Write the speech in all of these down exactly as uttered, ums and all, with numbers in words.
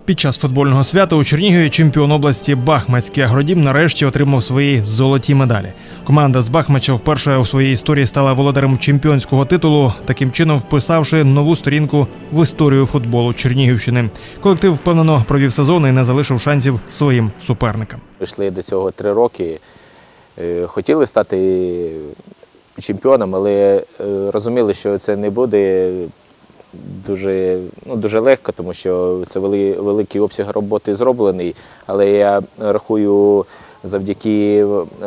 Під час футбольного свята у Чернігові чемпіон області Бахмацький Агродім нарешті отримав свої золоті медалі. Команда з Бахмача вперше у своїй історії стала володарем чемпіонського титулу, таким чином вписавши нову сторінку в історію футболу Чернігівщини. Колектив впевнено провів сезон і не залишив шансів своїм суперникам. Прийшли до цього три роки, хотіли стати чемпіоном, але розуміли, що це не буде дуже, ну, дуже легко, тому що це великий обсяг роботи зроблений. Але я рахую, завдяки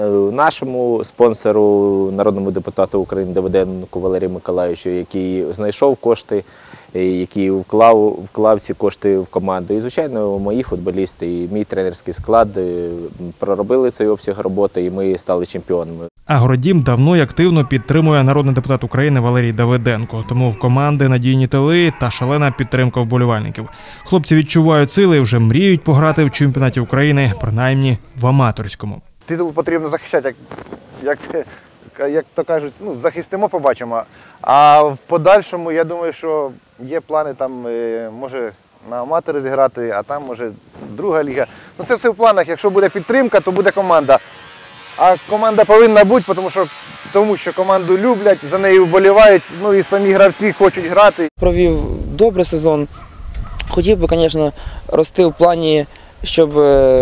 нашому спонсору, народному депутату України Давиденку Валерію Миколайовичу, який знайшов кошти, який вклав, вклав ці кошти в команду. І, звичайно, мої футболісти і мій тренерський склад проробили цей обсяг роботи, і ми стали чемпіонами. Агродім давно і активно підтримує народний депутат України Валерій Давиденко. Тому в команди надійні тили та шалена підтримка вболівальників. Хлопці відчувають сили і вже мріють пограти в чемпіонаті України, принаймні в аматорському. Титул потрібно захищати, як, як, як то кажуть, ну, захистимо, побачимо. А в подальшому, я думаю, що є плани там, може, на аматори зіграти, а там, може, друга ліга. Ну, це все в планах. Якщо буде підтримка, то буде команда. А команда повинна бути, тому що, тому що команду люблять, за нею вболівають, ну і самі гравці хочуть грати. Провів добрий сезон. Хотів би, звісно, рости в плані, щоб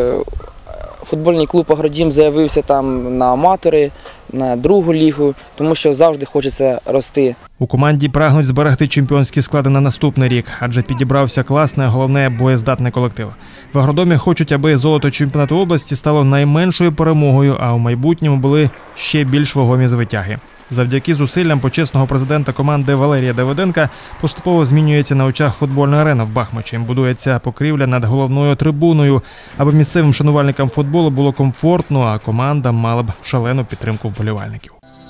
футбольний клуб «Агродім» заявився там на аматори, на другу лігу, тому що завжди хочеться рости. У команді прагнуть зберегти чемпіонські склади на наступний рік, адже підібрався класний, а головне – боєздатний колектив. В Агродомі хочуть, аби золото чемпіонату області стало найменшою перемогою, а у майбутньому були ще більш вагомі звитяги. Завдяки зусиллям почесного президента команди Валерія Давиденка поступово змінюється на очах футбольна арена в Бахмачі. Будується покрівля над головною трибуною, аби місцевим шанувальникам футболу було комфортно, а команда мала б шалену підтримку вболівальників.